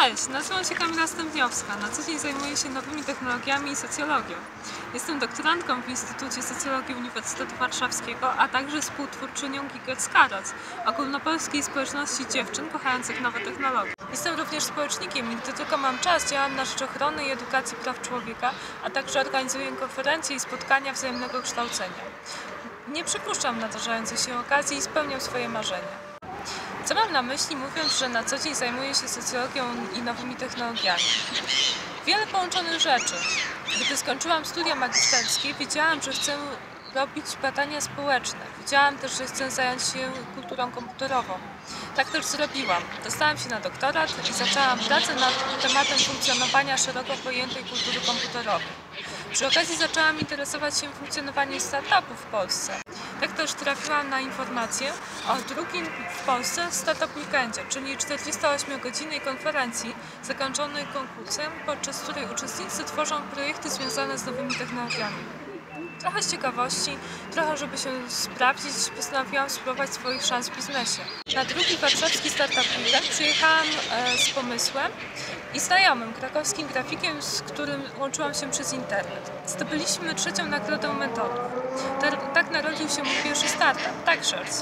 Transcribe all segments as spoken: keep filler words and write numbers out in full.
Cześć, nazywam się Kamila Stępniowska. Na co dzień zajmuję się nowymi technologiami i socjologią. Jestem doktorantką w Instytucie Socjologii Uniwersytetu Warszawskiego, a także współtwórczynią Giggers Carrots, ogólnopolskiej społeczności dziewczyn kochających nowe technologie. Jestem również społecznikiem i gdy tylko mam czas, działam na rzecz ochrony i edukacji praw człowieka, a także organizuję konferencje i spotkania wzajemnego kształcenia. Nie przypuszczam nadarzających się okazji i spełniam swoje marzenia. Co mam na myśli, mówiąc, że na co dzień zajmuję się socjologią i nowymi technologiami? Wiele połączonych rzeczy. Gdy skończyłam studia magisterskie, wiedziałam, że chcę robić badania społeczne. Wiedziałam też, że chcę zająć się kulturą komputerową. Tak też zrobiłam. Dostałam się na doktorat i zaczęłam pracę nad tematem funkcjonowania szeroko pojętej kultury komputerowej. Przy okazji zaczęłam interesować się funkcjonowaniem startupów w Polsce. Tak też trafiłam na informację o drugim w Polsce Startup Weekendzie, czyli czterdziestoośmiogodzinnej konferencji zakończonej konkursem, podczas której uczestnicy tworzą projekty związane z nowymi technologiami. Trochę z ciekawości, trochę żeby się sprawdzić, postanowiłam spróbować swoich szans w biznesie. Na drugi warszawski Startup Weekend przyjechałam e, z pomysłem i znajomym, krakowskim grafikiem, z którym łączyłam się przez internet. Zdobyliśmy trzecią nagrodę metodów. Tak narodził się mój pierwszy startup, TagShares.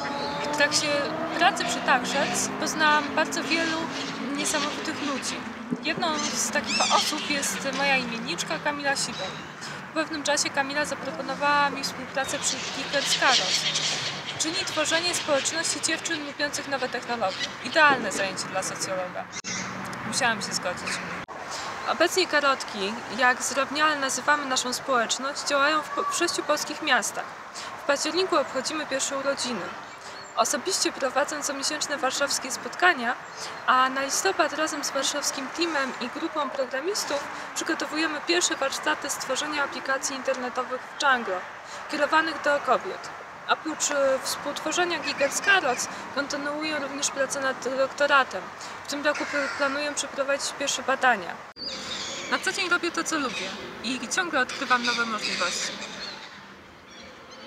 W trakcie pracy przy TagShares poznałam bardzo wielu niesamowitych ludzi. Jedną z takich osób jest moja imienniczka Kamila Siwel. W pewnym czasie Kamila zaproponowała mi współpracę przy Giggers Carrots, czyli tworzenie społeczności dziewczyn lubiących nowe technologie. Idealne zajęcie dla socjologa. Musiałam się zgodzić. Obecnie karotki, jak zdrobniale nazywamy naszą społeczność, działają w sześciu polskich miastach. W październiku obchodzimy pierwsze urodziny. Osobiście prowadzę comiesięczne warszawskie spotkania, a na listopad razem z warszawskim teamem i grupą programistów przygotowujemy pierwsze warsztaty stworzenia aplikacji internetowych w Django, kierowanych do kobiet. Oprócz współtworzenia Giggers Carrots kontynuuję również pracę nad doktoratem. W tym roku planuję przeprowadzić pierwsze badania. Na co dzień robię to, co lubię i ciągle odkrywam nowe możliwości.